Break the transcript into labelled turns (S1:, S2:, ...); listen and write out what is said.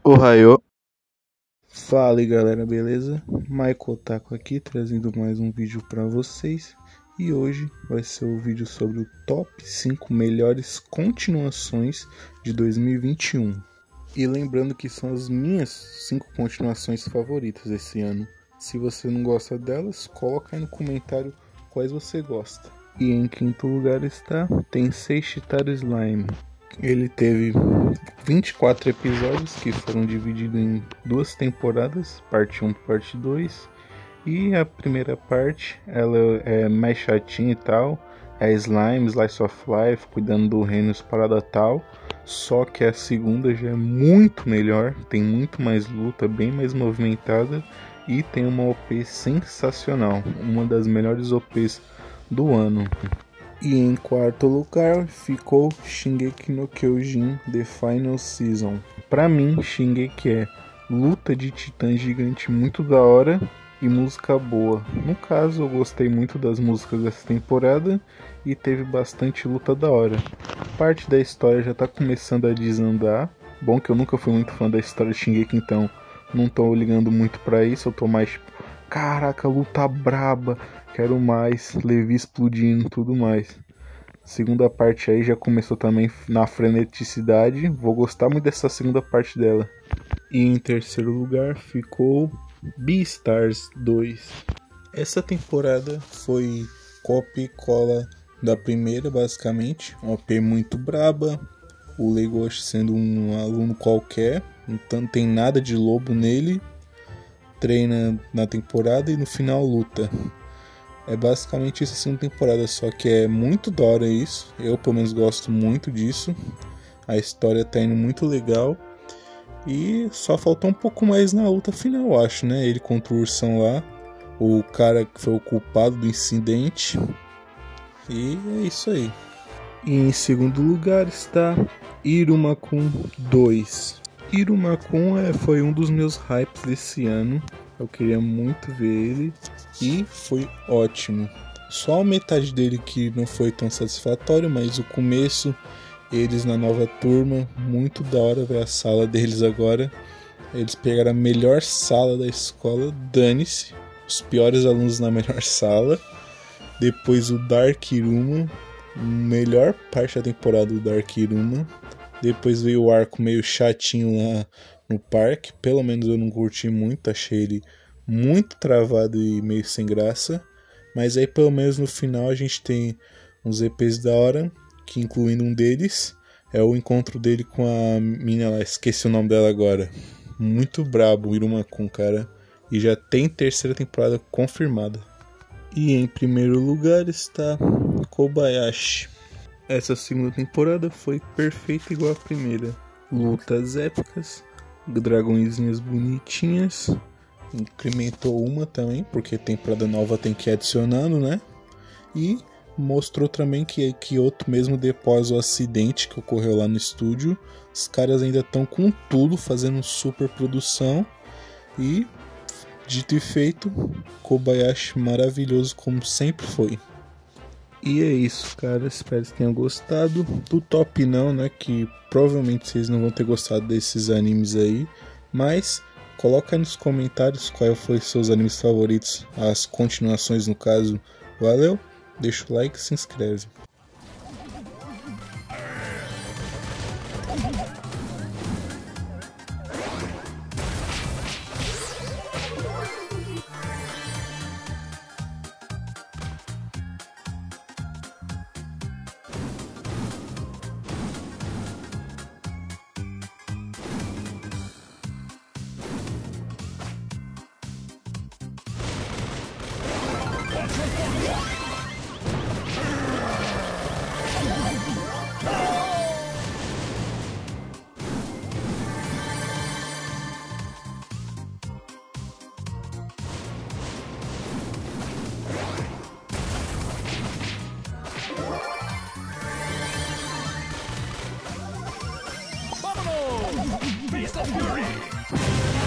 S1: Ohio.
S2: Fala aí galera, beleza? Michael Taco aqui trazendo mais um vídeo pra vocês. E hoje vai ser o vídeo sobre o top 5 melhores continuações de 2021. E lembrando que são as minhas 5 continuações favoritas esse ano. Se você não gosta delas, coloca aí no comentário quais você gosta. E em quinto lugar está Tensei Shitara Slime. Ele teve 24 episódios que foram divididos em 2 temporadas, parte 1 e parte 2. E a primeira parte, ela é mais chatinha e tal, é slime, slice of life, cuidando do reino parada tal. Só que a segunda já é muito melhor, tem muito mais luta, bem mais movimentada e tem uma OP sensacional, uma das melhores OPs do ano. E em quarto lugar ficou Shingeki no Kyojin The Final Season. Pra mim, Shingeki é luta de titã gigante muito da hora e música boa. No caso, eu gostei muito das músicas dessa temporada e teve bastante luta da hora. Parte da história já tá começando a desandar. Bom que eu nunca fui muito fã da história de Shingeki, então não tô ligando muito pra isso. Eu tô mais tipo, caraca, luta braba, quero mais, Levi explodindo, tudo mais. Segunda parte aí já começou também na freneticidade, vou gostar muito dessa segunda parte dela. E em terceiro lugar ficou Beastars 2. Essa temporada foi copia e cola da primeira, basicamente. Uma OP muito braba, o Legoshi sendo um aluno qualquer, então não tem nada de lobo nele. Treina na temporada e no final luta. É basicamente isso, assim, uma temporada, só que é muito da hora isso. Eu pelo menos gosto muito disso. A história tá indo muito legal. E só faltou um pouco mais na luta final, eu acho, né? Ele contra o ursão lá, o cara que foi o culpado do incidente. E é isso aí. E em segundo lugar está Irumakun 2. Irumakun foi um dos meus hypes desse ano. Eu queria muito ver ele e foi ótimo. Só a metade dele que não foi tão satisfatório, mas o começo, eles na nova turma, muito da hora ver a sala deles agora. Eles pegaram a melhor sala da escola, dane-se, os piores alunos na melhor sala. Depois o Dark Iruma, melhor parte da temporada do Dark Iruma. Depois veio o arco meio chatinho lá no parque, pelo menos eu não curti muito, achei ele muito travado e meio sem graça, mas aí pelo menos no final a gente tem uns EPs da hora, que incluindo um deles é o encontro dele com a mina lá, esqueci o nome dela agora, muito brabo o Irumakun, cara, e já tem terceira temporada confirmada. E em primeiro lugar está Kobayashi. Essa segunda temporada foi perfeita igual a primeira, lutas épicas, dragõezinhas bonitinhas, incrementou uma também, porque temporada nova tem que ir adicionando, né? E mostrou também que Kyoto, mesmo depois do acidente que ocorreu lá no estúdio, os caras ainda estão com tudo, fazendo super produção. E, dito e feito, Kobayashi maravilhoso como sempre foi. E é isso, cara, espero que tenham gostado do top não, né, que provavelmente vocês não vão ter gostado desses animes aí, mas coloca aí nos comentários qual foi seus animes favoritos, as continuações no caso. Valeu, deixa o like e se inscreve.
S3: Beast of Fury!